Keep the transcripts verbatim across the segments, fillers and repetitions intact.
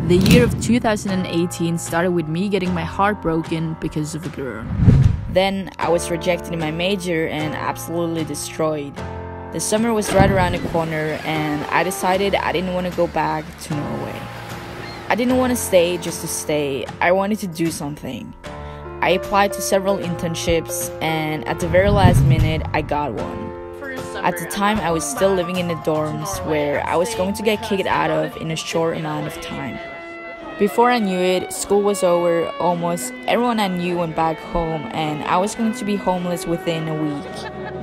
The year of two thousand eighteen started with me getting my heart broken because of a girl. Then I was rejected in my major and absolutely destroyed. The summer was right around the corner and I decided I didn't want to go back to Norway. I didn't want to stay just to stay. I wanted to do something. I applied to several internships and at the very last minute I got one. At the time I was still living in the dorms where I was going to get kicked out of in a short amount of time. Before I knew it, school was over, almost everyone I knew went back home and I was going to be homeless within a week.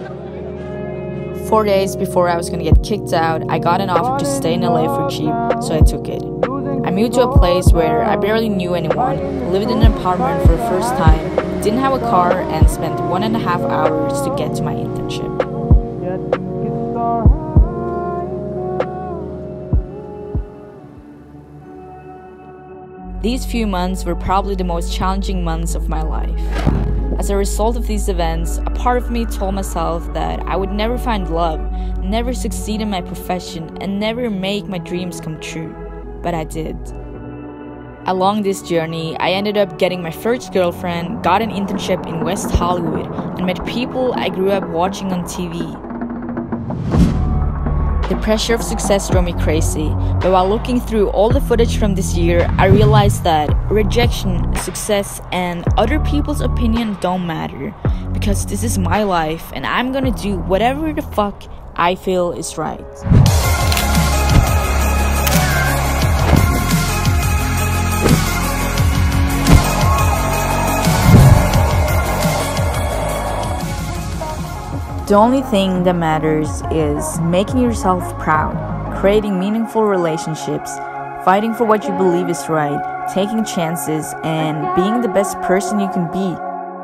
Four days before I was going to get kicked out, I got an offer to stay in L A for cheap, so I took it. I moved to a place where I barely knew anyone, lived in an apartment for the first time, didn't have a car, and spent one and a half hours to get to my internship. These few months were probably the most challenging months of my life. As a result of these events, a part of me told myself that I would never find love, never succeed in my profession, and never make my dreams come true. But I did. Along this journey, I ended up getting my first girlfriend, got an internship in West Hollywood, and met people I grew up watching on T V. The pressure of success drove me crazy, but while looking through all the footage from this year, I realized that rejection, success, and other people's opinion don't matter, because this is my life and I'm gonna do whatever the fuck I feel is right. The only thing that matters is making yourself proud, creating meaningful relationships, fighting for what you believe is right, taking chances, and being the best person you can be.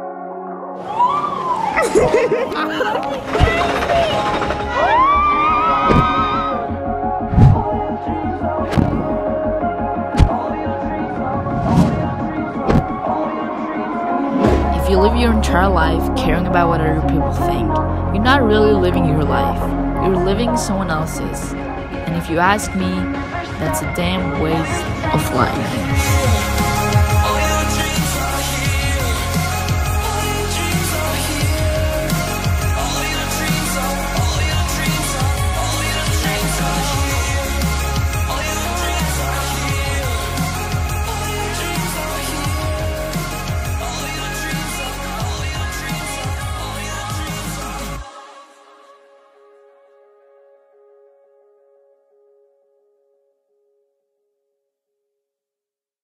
If you live your entire life caring about what other people think, you're not really living your life. You're living someone else's. And if you ask me, that's a damn waste of life.